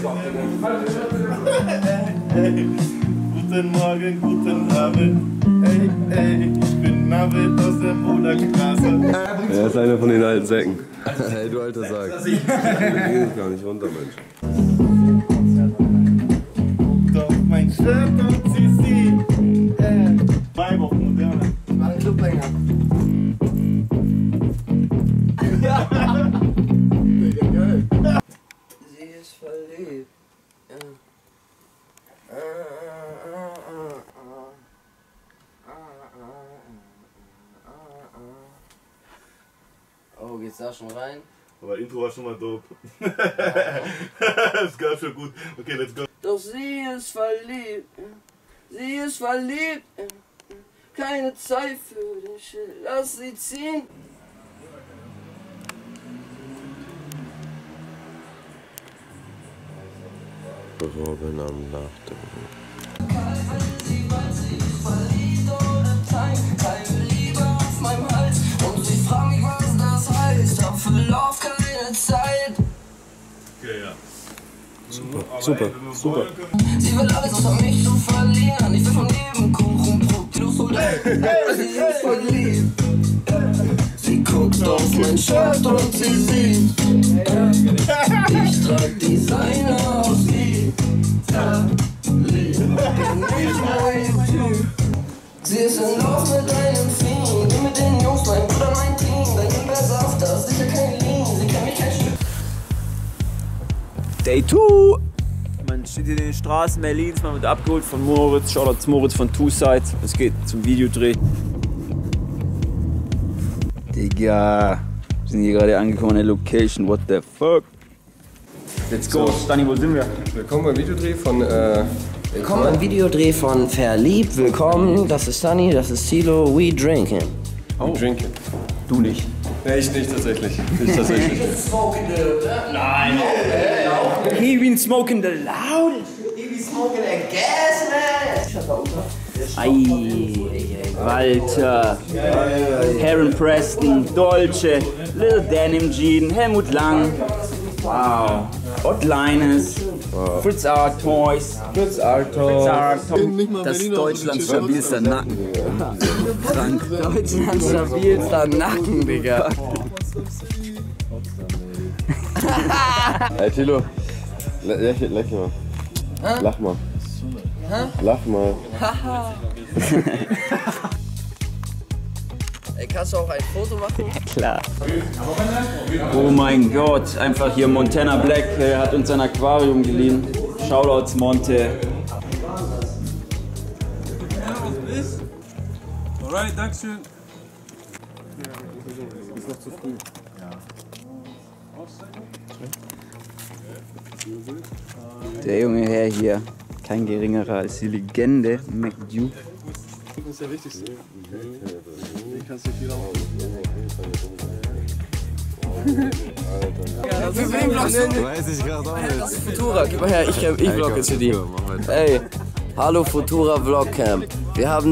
Guten Morgen, guten Abend. Ey, ey, ich bin Navid aus der Moderstraße. Er ist einer von den alten Säcken. Ey, du alter Sack. Du gehst gar nicht runter, Mensch. Doch mein Shirt und sie sieht. Vibe auf Moderne. Mal ein Clubbanger. Sie ist verliebt. Oh, geht's da schon rein? Aber Intro war schon mal dope. Das gab schon gut. Okay, let's go. Doch sie ist verliebt. Sie ist verliebt. Keine Zeit für den Shit. Lass sie ziehen. Robin am Nachdenken. Keine Liebe auf meinem Hals. Und sie fragen mich, was das heißt. Hab für Love keine Zeit. Okay, ja. Super, super, super. Sie will alles außer mich zu verlieren. Ich will vom Leben Kuchen, Brot, die du so sie ist verliebt. Sie guckt auf mein Shirt und sie sieht, ich trag Designer aus Lieb. Sie ist in Lauf mit einem Fiend, die mit den Jungs, mein Bruder, mein Team. Dein Kind besser auf das, sicher kein Lean, sie kennt mich kein Stück. Day 2! Man steht hier in den Straßen Berlins, man wird abgeholt von Moritz. Shoutout Moritz von Two Sides. Es geht zum Videodreh. Digga, wir sind hier gerade angekommen an der Location. What the fuck? Let's go. Stani, wo sind wir? Willkommen beim Videodreh von Willkommen beim Videodreh von Verliebt. Willkommen, das ist Sunny, das ist Silo. We drinking. Oh. Drinking. Du nicht. Nee, ich nicht tatsächlich. Ich tatsächlich. Nein. He been smoking the loudest. He be smoking that gas, man. Ei, Walter, Heron Preston, Dolce, Lil Denim Jean, Helmut Lang, wow, Hot Linus, Fritz Art Toys, das ist Deutschlands stabilster Nacken. Krank. Deutschlands stabilster Nacken, Digga. Hey Tilo, lächel mal. Lach mal. Lach mal. Ey, kannst du auch ein Foto machen? Klar. Oh mein Gott, einfach hier Montana Black hat uns ein Aquarium geliehen. Shoutouts Monte. Alright, dankeschön. Ist noch zu früh. Der junge Herr hier, kein geringerer als die Legende McDuke. Das ist der wichtigste. Ich kann es nicht wieder Für wen blockst du? Weiß ich gerade auch nicht. Das ist Futura, gib mal her, ich vlog jetzt für die. Ey, hallo Futura Vlogcamp. Wir haben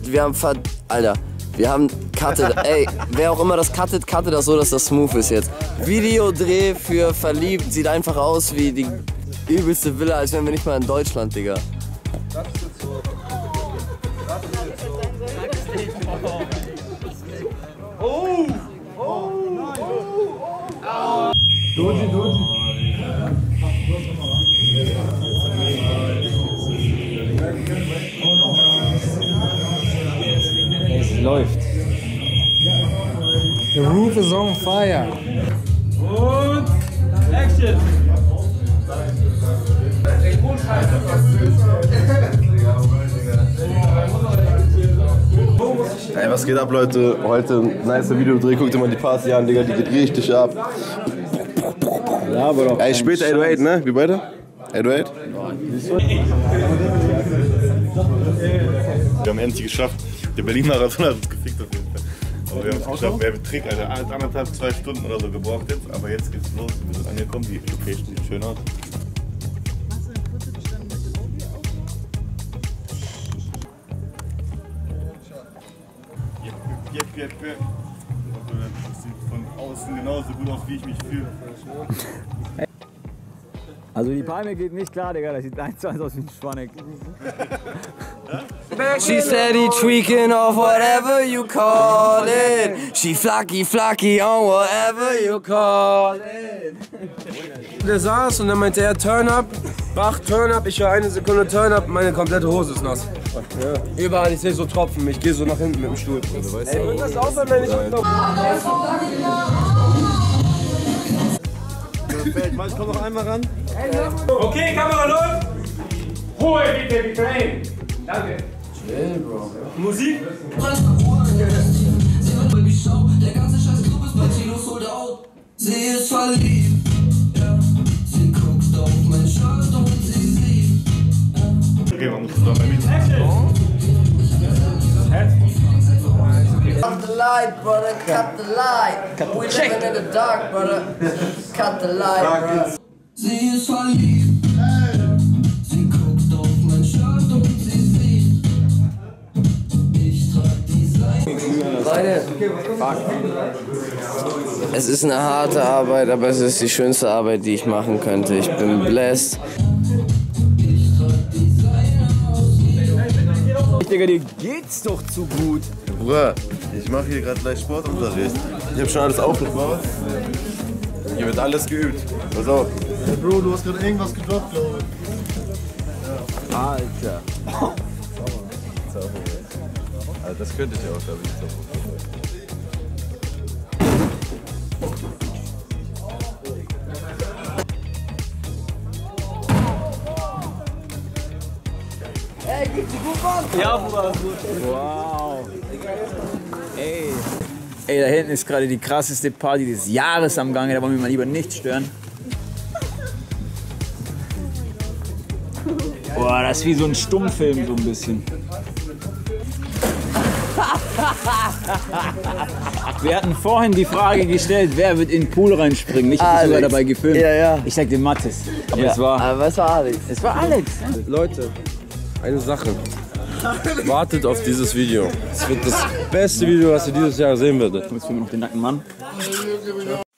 cutted, ey, wer auch immer das cuttet das so, dass das smooth ist jetzt. Videodreh für Verliebt, sieht einfach aus wie die übelste Villa, als wären wir nicht mal in Deutschland, Digga. Es läuft. The roof is on fire. Und Action! Ey, was geht ab, Leute? Heute ein nice Videodreh. Guckt ihr mal die Party an, Digga. Die geht richtig ab. Ja, aber doch. Ey, später 808, ne? Wir beide? 808? Wir haben endlich geschafft. Der Berlin-Marathon hat uns gefickt auf jeden Fall. Aber wir haben es geschafft. Wir haben einen Trick, Alter. 1,5, 2 Stunden oder so gebraucht jetzt. Aber jetzt geht's los. Wir sind angekommen. Die Location sieht schön aus. Jep. Das sieht von außen genauso gut aus, wie ich mich fühle. Also die Palme geht nicht klar, Digga. Das sieht 1:1 aus wie ein Schwanneck. She steady tweaking off whatever you call it. She flaky flaky on whatever you call it. Der saß und dann meinte er, turn up, Bach, turn up, ich höre 1 Sekunde turn up, meine komplette Hose ist nass. Ja. Überall, ich sehe so Tropfen, ich gehe so nach hinten mit dem Stuhl. Ey, wird das aufhören, wenn ich Ich komm noch einmal ran. Okay, Kamera läuft. Ruhe bitte, die Plane. Danke. Chill, Bro. Musik. Der ganze Scheiß Club ist bei Tilo sold out. Sie ist verliebt. Sie guckt auf mein Shirt und sie sieht. Okay, man muss zusammen bei mir. Cut the light, brother, cut the light. We living in the dark, brother. Cut the light, brother. Sie ist verliebt. Sie guckt auf mein Shirt und sie sieht. Ich trag die Seite. Leute, es ist eine harte Arbeit, aber es ist die schönste Arbeit, die ich machen könnte. Ich bin blessed. Digga, dir geht's doch zu gut. Bruder, ich mache hier gerade gleich Sportunterricht. Ich habe schon alles aufgebaut. Hier wird alles geübt. Pass auf. Hey Bro, du hast gerade irgendwas gedroppt, glaube ich. Alter. Also das könnte ich auch, glaube ich. Ja, Bruder. Wow. Ey, da hinten ist gerade die krasseste Party des Jahres am Gange. Da wollen wir mal lieber nicht stören. Boah, das ist wie so ein Stummfilm, so ein bisschen. Wir hatten vorhin die Frage gestellt, wer wird in den Pool reinspringen. Ich habe sogar dabei gefilmt. Ja, ja. Ich sag den Mathis. Aber Ja, es war... aber es war Alex. Es war Alex. Leute, eine Sache. Wartet auf dieses Video. Es wird das beste Video, was ihr dieses Jahr sehen werdet. Jetzt filmen wir noch den nackten Mann.